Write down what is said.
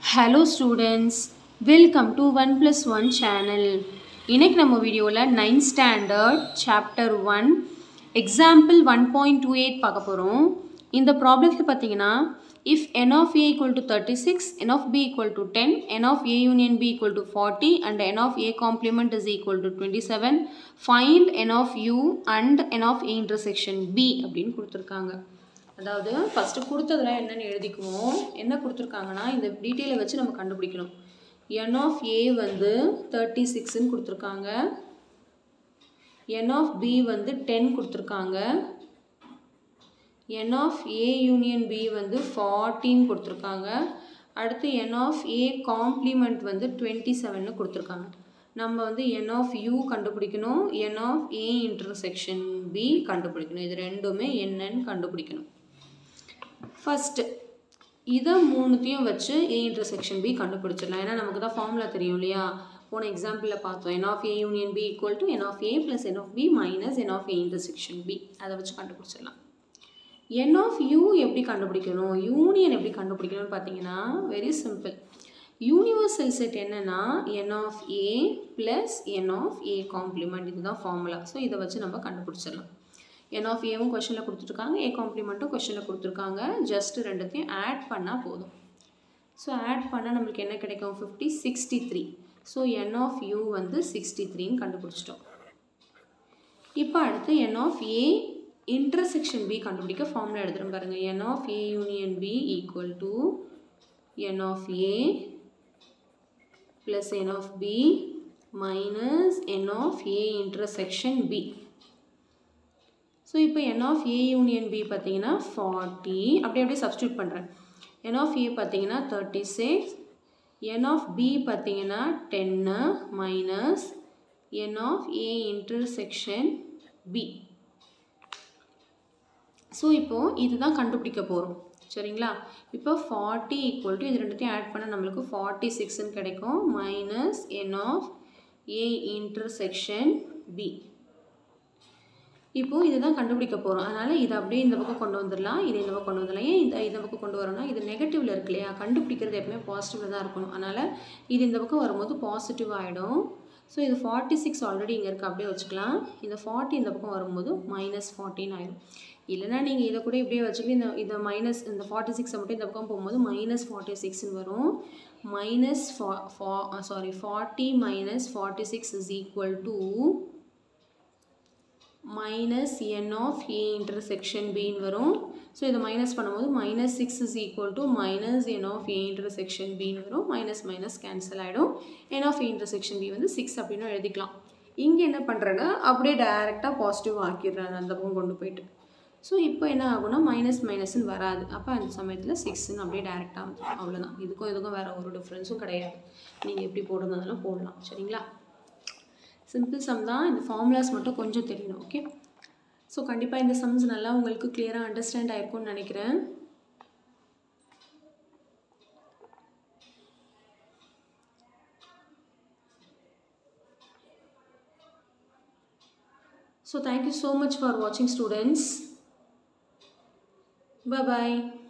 Hello students, welcome to 1 plus 1 channel. இன்னைக்கு நம்ம வீடியோல 9th standard chapter 1 example 1.28 பார்க்க போறோம். இந்த ப்ராப்ளத்துல பாத்தீங்கன்னா if n of a equal to 36, n of b equal to 10, n of a union b equal to 40 and n of a complement is equal to 27, find n of u and n of a intersection b அப்படினு கொடுத்திருக்காங்க. அதாவது first கொடுத்ததெல்லாம் என்னன்னு எழுதிக்குவோம். என்ன கொடுத்திருக்காங்கன்னா இந்த டீடைலை வச்சு நம்ம கண்டுபிடிக்கணும். n of a வந்து 36 ன்னு கொடுத்திருக்காங்க. n of b வந்து 10 கொடுத்திருக்காங்க. n of a union b வந்து 14 கொடுத்திருக்காங்க. அடுத்து n of a complement வந்து 27 ன்னு கொடுத்திருக்காங்க. நம்ம வந்து n of u கண்டுபிடிக்கணும், n of a intersection b கண்டுபிடிக்கணும். இது ரெண்டுமே என்னன்னு கண்டுபிடிக்கணும். ஃபர்ஸ்ட் இதை மூணுத்தையும் வச்சு a intersection b கண்டுபிடிச்சிடலாம். ஏன்னா நமக்கு தான் ஃபார்முலா தெரியும் இல்லையா? போன எக்ஸாம்பிளில் பார்த்தோம். n of a union b equal to n of a plus n of b minus n of a intersection b. அதை வச்சு கண்டுபிடிச்சிடலாம். n of u எப்படி கண்டுபிடிக்கணும், யூனியன் எப்படி கண்டுபிடிக்கணும்னு பார்த்தீங்கன்னா வெரி சிம்பிள். யூனிவர்சல் செட் என்னன்னா n of a plus n of a complement, இதுதான் ஃபார்முலா. ஸோ இதை வச்சு நம்ம கண்டுபிடிச்சிடலாம். n of a கொஸ்டினில் கொடுத்துருக்காங்க, a காம்ப்ளிமெண்ட்டும் கொஸ்டினில் கொடுத்துருக்காங்க. ஜஸ்ட் ரெண்டுத்தையும் ஆட் பண்ணால் போதும். ஸோ ஆட் பண்ணால் நம்மளுக்கு என்ன கிடைக்கும்? 50, 63. ஸோ n of u வந்து 63ன்னு கண்டுபிடிச்சிட்டோம். இப்போ அடுத்து n of a intersection b கண்டுபிடிக்க ஃபார்முலா எடுத்துகிட்டு பாருங்கள். n of a union b equal to n of a plus n of b minus n of a intersection b. So இப்போ n of a union b பார்த்தீங்கன்னா 40, அப்படியே substitute பண்ணுறேன். n of a பார்த்தீங்கன்னா 36, n of b பார்த்தீங்கன்னா 10 minus n of a intersection b. So இப்போது இதுதான் கண்டுபிடிக்க போகிறோம். சரிங்களா? இப்போ 40 ஈக்குவல் டு இது ரெண்டுத்தையும் ஆட் பண்ணால் நம்மளுக்கு 46ன்னு கிடைக்கும். Minus n of a intersection b. இப்போது இதுதான் கண்டுபிடிக்க போகிறோம். அதனால் இதை அப்படியே இந்த பக்கம் கொண்டு வந்துடலாம், இது இந்த பக்கம் கொண்டு வந்துடலாம். ஏன் இந்த பக்கம் கொண்டு வரோம்னா இது நெகட்டிவில் இருக்கு இல்லையா? கண்டுபிடிக்கிறது எப்பவுமே பாசிட்டிவில் தான் இருக்கணும். அதனால் இது இந்த பக்கம் வரும்போது பாசிட்டிவ் ஆகிடும். ஸோ இது 46 ஆல்ரெடி இங்கே இருக்குது, அப்படியே வச்சுக்கலாம். இந்த 40 இந்த பக்கம் வரும்போது மைனஸ் 14 ஆகிடும். இல்லைனா நீங்கள் இதை கூட இப்படியே வச்சுக்கிட்டு இதை மைனஸ் இந்த 46 மட்டும் இந்த பக்கம் போகும்போது மைனஸ் 46ன்னு வரும். Minus 40 minus 46 is equal to minus n of a intersection b வரும். ஸோ இதை மைனஸ் பண்ணும்போது minus 6 is equal to minus n of a intersection b வரும். மைனஸ் மைனஸ் கேன்சல் ஆகிடும். n of a intersection b வந்து 6 அப்படின்னு எழுதிக்கலாம். இங்கே என்ன பண்ணுறேன்னா அப்படியே டைரெக்டாக பாசிட்டிவ் ஆக்கிடுறேன் அந்த பக்கம் கொண்டு போயிட்டு. ஸோ இப்போ என்ன ஆகும்னா மைனஸ் மைனஸ்ன்னு வராது. அப்போ அந்த சமயத்தில் 6ன்னு அப்படியே டைரெக்டாக, அவ்வளோதான். இதுக்கும் வேறு ஒரு டிஃப்ரென்ஸும் கிடையாது. நீங்கள் எப்படி போடுறதுனாலும் போடலாம். சரிங்களா? சிம்பிள் சம் தான். இந்த ஃபார்முலாஸ் மட்டும் கொஞ்சம் தெரியணும். ஓகே, ஸோ கண்டிப்பாக இந்த சம்ஸ் நல்லா உங்களுக்கு கிளியராக அண்டர்ஸ்டாண்ட் ஆகிருக்கும்னு நினைக்கிறேன். So thank you so much for watching students. Bye bye.